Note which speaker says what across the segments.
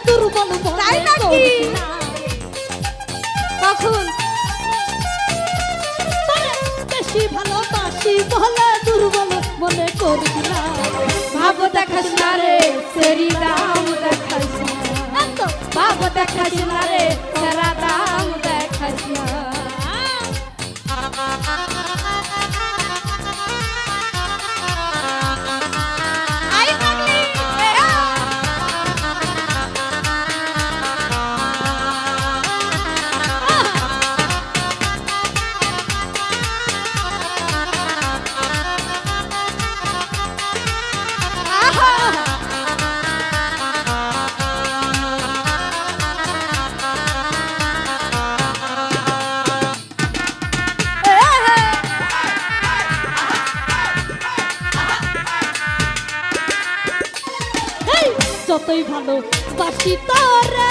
Speaker 1: দুর্বল তাই নাকি কখন বেশি ভালোবাসি বলে দুর্বল মনে করবি না
Speaker 2: ভাব দেখাস না রে সেরি দাম দেখাস না ভাব দেখাস না রে সেরা দাম দেখাস না
Speaker 1: যতই ভালো বাসি তোরে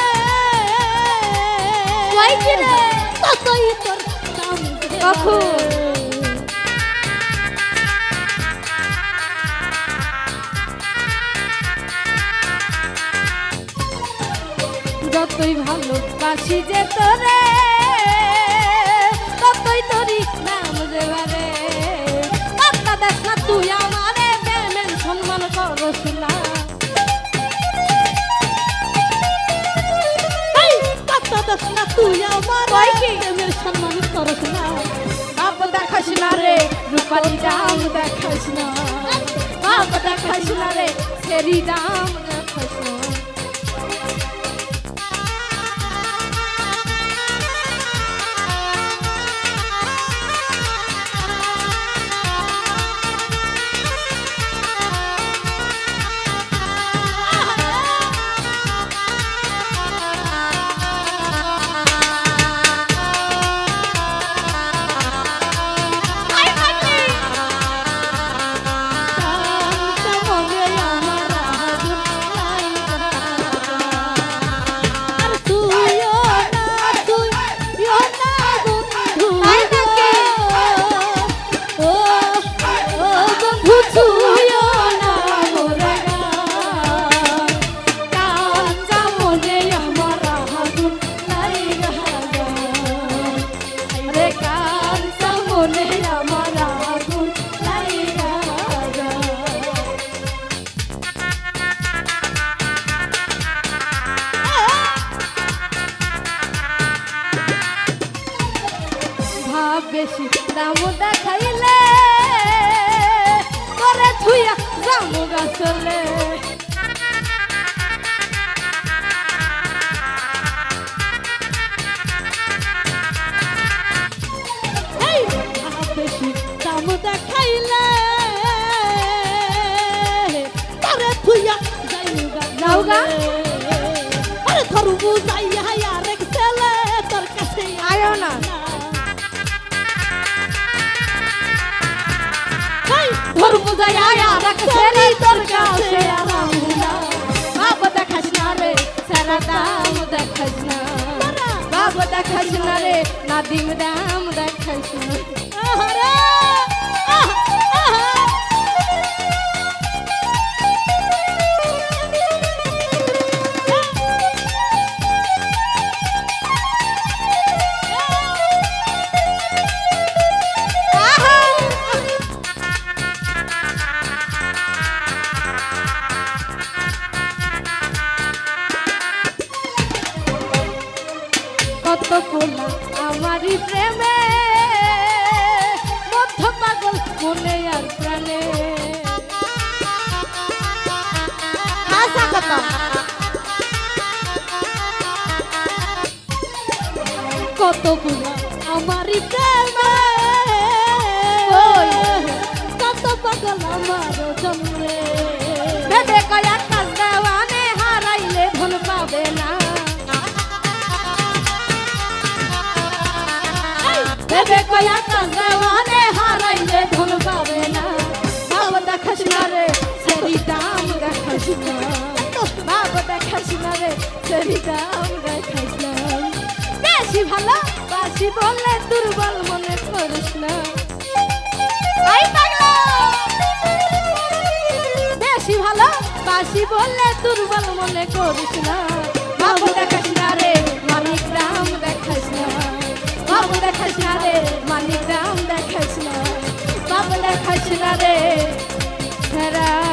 Speaker 1: ততই তোর দাম
Speaker 2: কখন যতই ভালো বাসি যে তোরে ততই তোরই নাম দেবারে কথা দেখ না তুই আমারে প্রেমের সম্মান করস না
Speaker 1: তুই আমার প্রেমের সম্মান করস না
Speaker 2: বাপ দেখাস না রে রূপালী দাম দেখাস না বাপ দেখাস না রে সেরি দাম দেখাস না বেশি দাম দেখাইলে করে থুইয়া জামু গাছলে
Speaker 1: বেশি দাম দেখাইলে করে থুইয়া
Speaker 2: যাওগা
Speaker 1: আরে ধরবু যাইয়া আরেক ছেলে তোর কাছে
Speaker 2: আয়ো না ধর্ম যায় রাখছেরি তোর কাছে আরামুনা বাপ দেখাস না রে সারা দাম দেখাস না বাপ দেখাস না রে নাদিম দাম দেখাস না কত কোলা আমারই প্রেমে মধ্য পাগল মনে আর প্রাণে আশা কথা
Speaker 1: কত কোলা আমারই প্রেমে কত পাগল আমার জন্মে
Speaker 2: ভেবে কয়া কাজ দেওয়ানে হারাইলে ধন পাবে না ভেবে কয়া কাজ দেওয়ানে হারাইলে ধন পাবে না বাবা দেখাস না রে সেরি দাম দেখাস না বাবা দেখাস না রে সেরি দাম দেখাস না বেশি ভালো বাসি বললে দুর্বল মনে করিস না বেশি ভালো বাসি বললে দুর্বল মনে করিস না দেখাস না রে মানিক দাম দেখাস না বাপ দেখাস না রে সেরা